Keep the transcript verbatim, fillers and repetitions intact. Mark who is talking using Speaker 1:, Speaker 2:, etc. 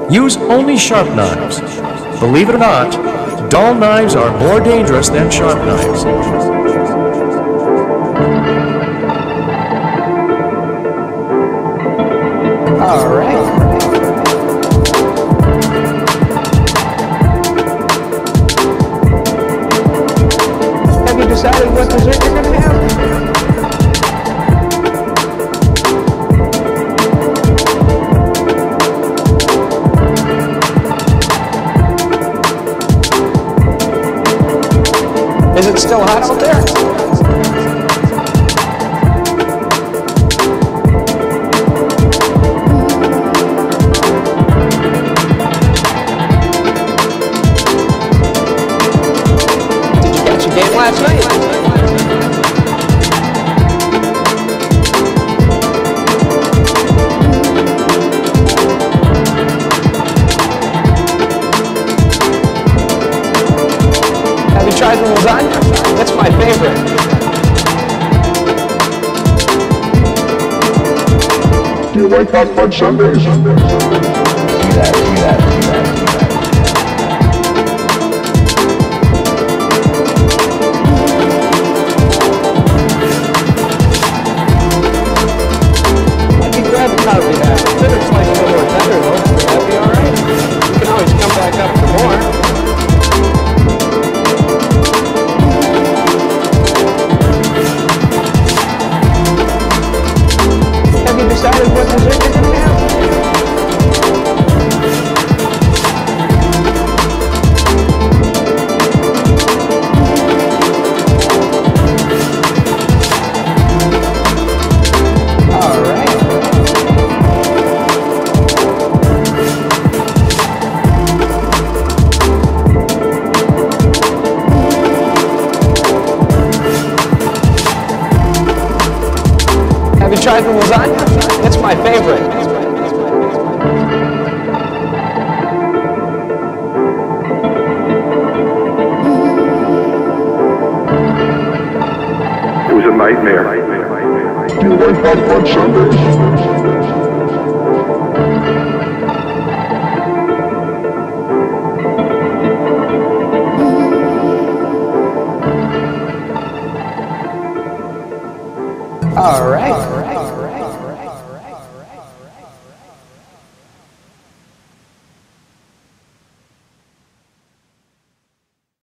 Speaker 1: Use only sharp knives. Believe it or not, dull knives are more dangerous than sharp knives.
Speaker 2: All right. Have you decided what dessert you're going to have? Is it still hot out there? Did you catch a game last night? Have you tried the lasagna? That's my favorite.
Speaker 3: Do you like hot fudge sundaes? Do that, do that, do that, do that.
Speaker 2: Let me grab a copy of that. Better slice a little more tender though. Would that be alright? You can always come back up for more. Decided what dessert you're going to have? All right. Have you tried the lasagna? That's my favorite.
Speaker 3: It was a nightmare. Do you like hot fudge sundaes?
Speaker 2: All right. All right.